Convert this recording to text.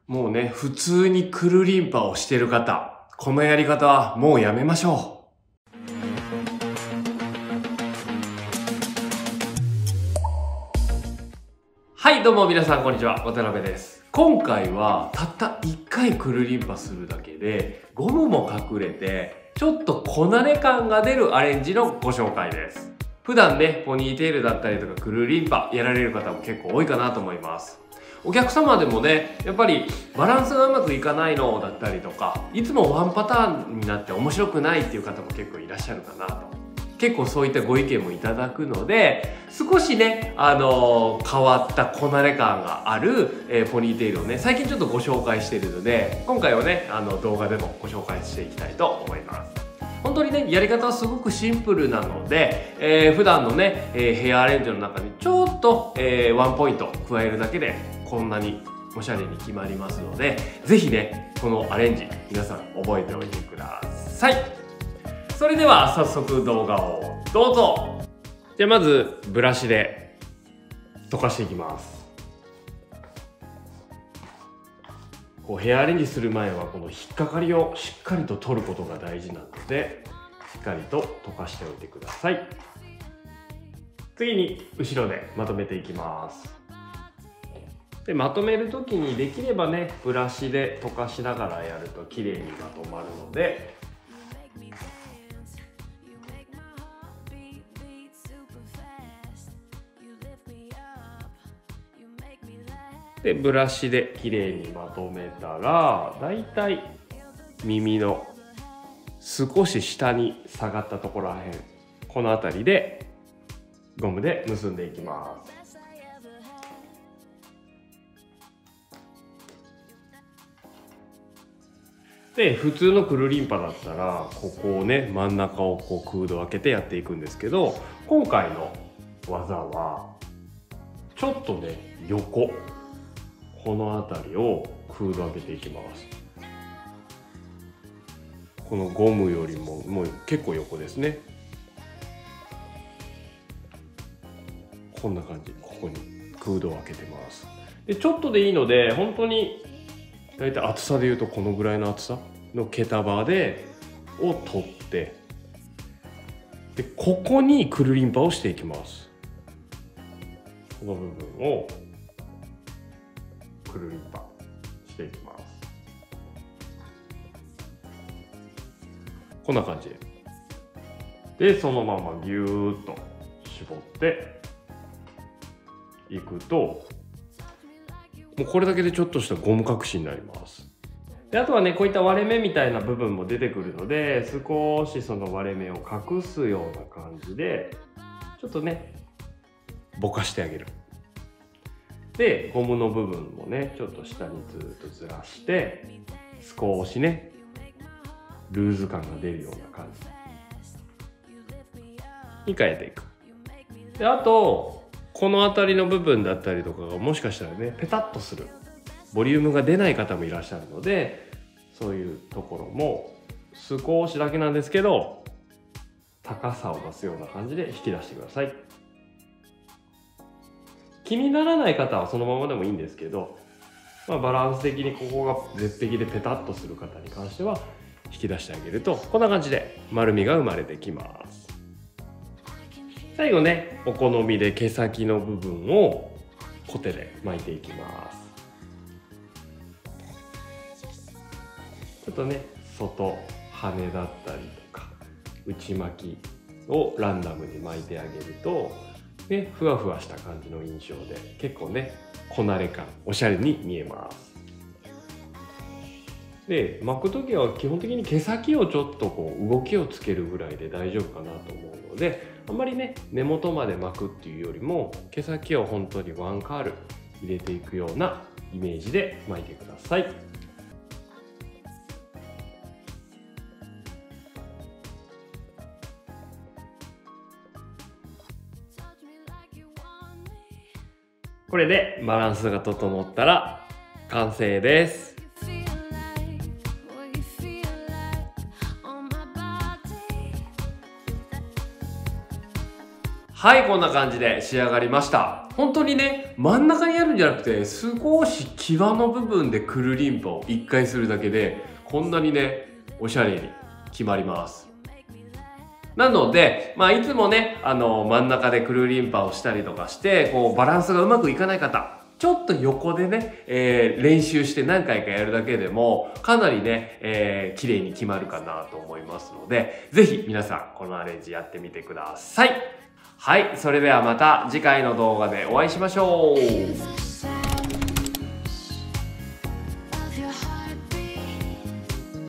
もうね、普通にくるりんぱをしてる方、このやり方はもうやめましょう。はい、どうも皆さんこんにちは、渡辺です。今回はたった1回くるりんぱするだけでゴムも隠れてちょっとこなれ感が出るアレンジのご紹介です。普段ね、ポニーテールだったりとかくるりんぱやられる方も結構多いかなと思います。お客様でもね、やっぱりバランスがうまくいかないのだったりとか、いつもワンパターンになって面白くないっていう方も結構いらっしゃるかなと。結構そういったご意見もいただくので、少しね、変わったこなれ感がある、ポニーテールをね、最近ちょっとご紹介しているので、今回はね、動画でもご紹介していきたいと思います。本当にね、やり方はすごくシンプルなので、普段のね、ヘアアレンジの中にちょっと、ワンポイント加えるだけでこんなにおしゃれに決まりますので、ぜひね、このアレンジ皆さん覚えておいてください。それでは早速動画をどうぞ。じゃあまずブラシで溶かしていきます。ヘアアレンジする前はこの引っかかりをしっかりと取ることが大事なので、しっかりと溶かしておいてください。次に後ろでまとめていきます。で、まとめる時にできればね、ブラシで溶かしながらやると綺麗にまとまるので、でブラシで綺麗にまとめたら、だいたい耳の少し下に下がったところらへん、この辺りでゴムで結んでいきます。で、普通のくるりんぱだったらここをね、真ん中をこう空洞開けてやっていくんですけど、今回の技はちょっとね、横、この辺りを空洞開けていきます。このゴムよりももう結構横ですね。こんな感じ、ここに空洞を開けてます。で、ちょっとでいいので、本当にだいたい厚さでいうとこのぐらいの厚さの毛束でを取って、でここにくるりんぱをしていきます。この部分をくるりんぱしていきます。こんな感じで、そのままギューッと絞っていくと、もうこれだけでちょっとしたゴム隠しになります。で、あとはね、こういった割れ目みたいな部分も出てくるので、少しその割れ目を隠すような感じでちょっとね、ぼかしてあげる。で、ゴムの部分もね、ちょっと下にずっとずらして少しね、ルーズ感が出るような感じに変えていく。で、あとこの辺りの部分だったりとかがもしかしたらね、ペタッとする、ボリュームが出ない方もいらっしゃるので、そういうところも少しだけなんですけど高さを出すような感じで引き出してください。気にならない方はそのままでもいいんですけど、バランス的にここが絶壁でペタッとする方に関しては引き出してあげると、こんな感じで丸みが生まれてきます。最後ね、お好みで毛先の部分をコテで巻いていきます。ちょっとね、外羽だったりとか内巻きをランダムに巻いてあげると、ね、ふわふわした感じの印象で結構ね、こなれ感、おしゃれに見えます。で、巻く時は基本的に毛先をちょっとこう動きをつけるぐらいで大丈夫かなと思うので、あんまりね、根元まで巻くっていうよりも毛先を本当にワンカール入れていくようなイメージで巻いてください。これでバランスが整ったら完成です。はい、こんな感じで仕上がりました。 本当にね、真ん中にやるんじゃなくて、少し際の部分でくるりんぱを1回するだけで、こんなにね、おしゃれに決まります。なので、いつもね、真ん中でくるりんぱをしたりとかして、こう、バランスがうまくいかない方、ちょっと横でね、練習して何回かやるだけでも、かなりね、綺麗に決まるかなと思いますので、ぜひ皆さん、このアレンジやってみてください。はい、それではまた次回の動画でお会いしましょう。